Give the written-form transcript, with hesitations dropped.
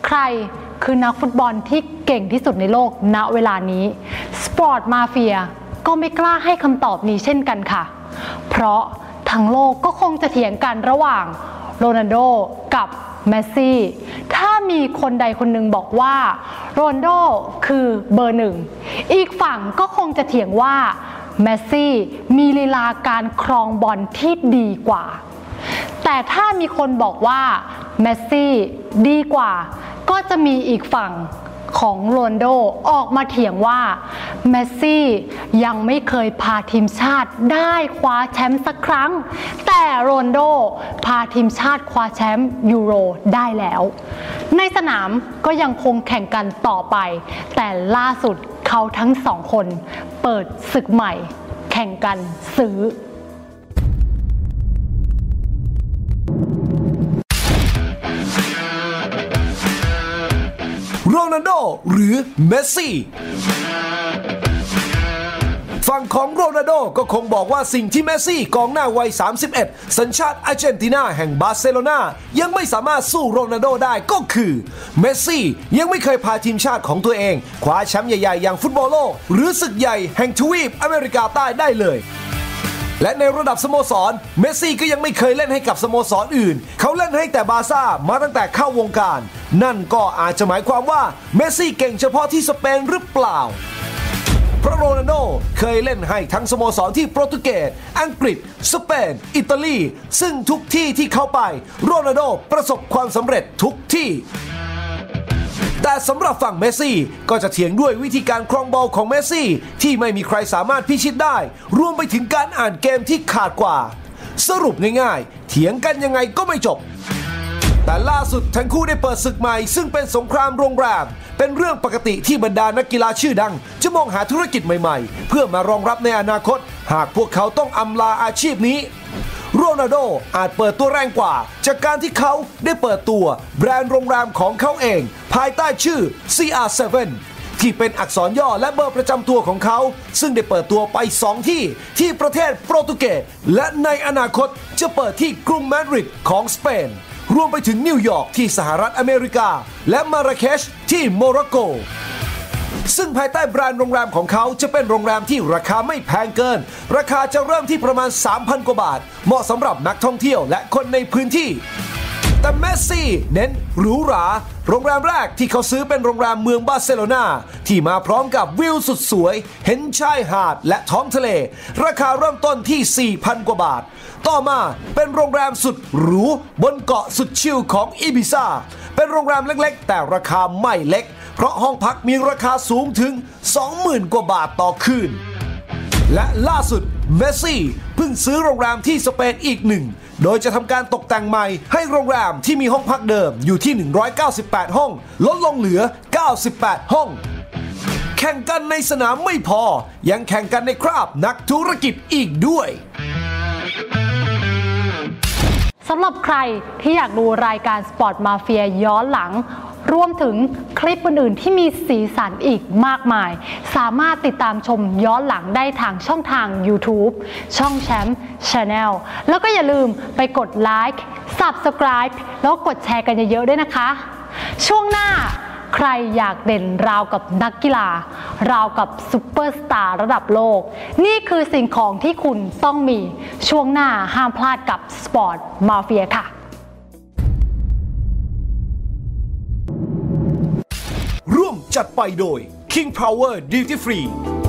ใครคือนักฟุตบอลที่เก่งที่สุดในโลกณเวลานี้สปอร์ตมาเฟียก็ไม่กล้าให้คำตอบนี้เช่นกันค่ะเพราะทั้งโลกก็คงจะเถียงกันระหว่างโรนัลโดกับเมสซี่ถ้ามีคนใดคนหนึ่งบอกว่าโรนัลโดคือเบอร์หนึ่งอีกฝั่งก็คงจะเถียงว่าเมสซี่มีลีลาการครองบอลที่ดีกว่าแต่ถ้ามีคนบอกว่าเมสซี่ดีกว่าก็จะมีอีกฝั่งของโรนัลโดออกมาเถียงว่าเมสซี่ยังไม่เคยพาทีมชาติได้คว้าแชมป์สักครั้งแต่โรนัลโดพาทีมชาติคว้าแชมป์ยูโรได้แล้วในสนามก็ยังคงแข่งกันต่อไปแต่ล่าสุดเขาทั้งสองคนเปิดศึกใหม่แข่งกันซื้อโรนัลโดหรือเมสซี่ฝั่งของโรนัลโดก็คงบอกว่าสิ่งที่เมสซี่กองหน้าวัย31สัญชาติอาร์เจนตินาแห่งบาร์เซโลนายังไม่สามารถสู้โรนัลโดได้ก็คือเมสซี่ยังไม่เคยพาทีมชาติของตัวเองคว้าแชมป์ใหญ่ๆอย่างฟุตบอลโลกหรือศึกใหญ่แห่งทวีปอเมริกาใต้ได้เลยและในระดับสโมสรเมสซี่ก็ยังไม่เคยเล่นให้กับสโมสรอื่นเขาเล่นให้แต่บาร์ซ่ามาตั้งแต่เข้าวงการนั่นก็อาจจะหมายความว่าเมสซี่เก่งเฉพาะที่สเปนหรือเปล่าเพราะโรนัลโดเคยเล่นให้ทั้งสโมสรที่โปรตุเกสอังกฤษสเปนอิตาลีซึ่งทุกที่ที่เขาไปโรนัลโดประสบความสำเร็จทุกที่แต่สำหรับฝั่งเมสซี่ก็จะเถียงด้วยวิธีการครองบอลของเมสซี่ที่ไม่มีใครสามารถพิชิตได้รวมไปถึงการอ่านเกมที่ขาดกว่าสรุปง่ายๆเถียงกันยังไงก็ไม่จบแต่ล่าสุดทั้งคู่ได้เปิดศึกใหม่ซึ่งเป็นสงครามโรงแรมเป็นเรื่องปกติที่บรรดานักกีฬาชื่อดังจะมองหาธุรกิจใหม่ๆเพื่อมารองรับในอนาคตหากพวกเขาต้องอำลาอาชีพนี้โรนัลโดอาจเปิดตัวแรงกว่าจากการที่เขาได้เปิดตัวแบรนด์โรงแรมของเขาเองภายใต้ชื่อ CR7 ที่เป็นอักษรย่อและเบอร์ประจำตัวของเขาซึ่งได้เปิดตัวไป2ที่ประเทศโปรตุเกสและในอนาคตจะเปิดที่กรุงมาดริดของสเปนรวมไปถึงนิวยอร์กที่สหรัฐอเมริกาและมาราเคชที่โมร็อกโกซึ่งภายใต้แบรนด์โรงแรมของเขาจะเป็นโรงแรมที่ราคาไม่แพงเกินราคาจะเริ่มที่ประมาณ 3,000 กว่าบาทเหมาะสำหรับนักท่องเที่ยวและคนในพื้นที่แต่เมสซี่เน้นหรูหราโรงแรมแรกที่เขาซื้อเป็นโรงแรมเมืองบาร์เซโลนาที่มาพร้อมกับวิวสุดสวยเห็นชายหาดและท้องทะเลราคาเริ่มต้นที่ 4,000 กว่าบาทต่อมาเป็นโรงแรมสุดหรูบนเกาะสุดชิลของอิบิซาเป็นโรงแรมเล็กๆแต่ราคาไม่เล็กเพราะห้องพักมีราคาสูงถึง 20,000 กว่าบาทต่อคืนและล่าสุดเมสซี่เพิ่งซื้อโรงแรมที่สเปนอีกหนึ่งโดยจะทำการตกแต่งใหม่ให้โรงแรมที่มีห้องพักเดิมอยู่ที่198ห้องลดลงเหลือ98ห้องแข่งกันในสนามไม่พอยังแข่งกันในคราบนักธุรกิจอีกด้วยสำหรับใครที่อยากดูรายการสปอร์ตมาเฟียย้อนหลังรวมถึงคลิปอื่นๆที่มีสีสันอีกมากมายสามารถติดตามชมย้อนหลังได้ทางช่องทาง YouTube ช่องแชมป์ Channel แล้วก็อย่าลืมไปกดไลค์ Subscribe แล้วกดแชร์กันเยอะๆด้วยนะคะช่วงหน้าใครอยากเด่นราวกับนักกีฬาราวกับซุปเปอร์สตาร์ระดับโลกนี่คือสิ่งของที่คุณต้องมีช่วงหน้าห้ามพลาดกับสปอร์ตมาเฟียค่ะร่วมจัดไปโดย King Power Duty Free